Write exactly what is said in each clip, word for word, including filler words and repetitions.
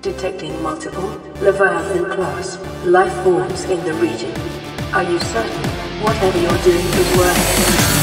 Detecting multiple Leviathan class life forms in the region. Are you certain whatever you're doing is working?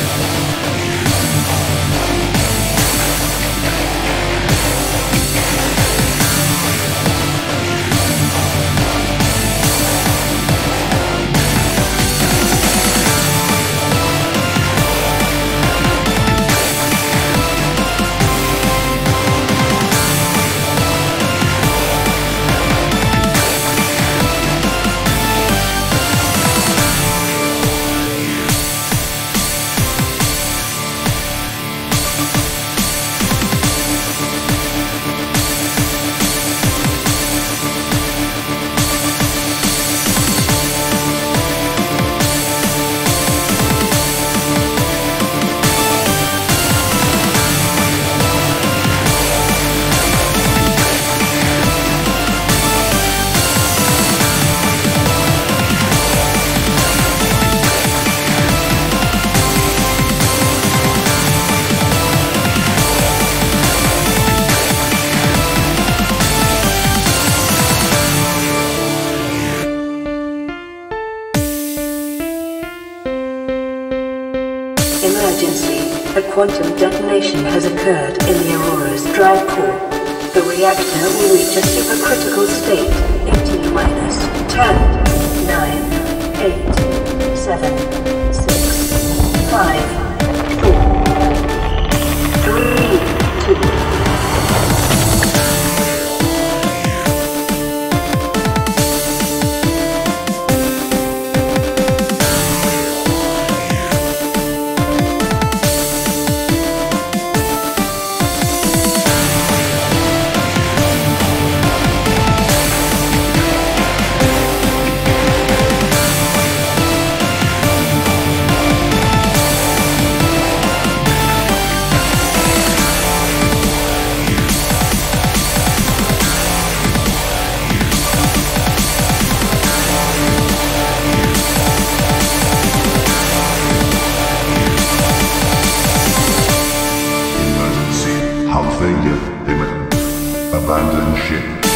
Emergency. A quantum detonation has occurred in the Aurora's drive core. The reactor will reach a supercritical state in T minus ten, nine, eight, seven, six, five, four, three, two. Hull failure imminent. Abandon ship.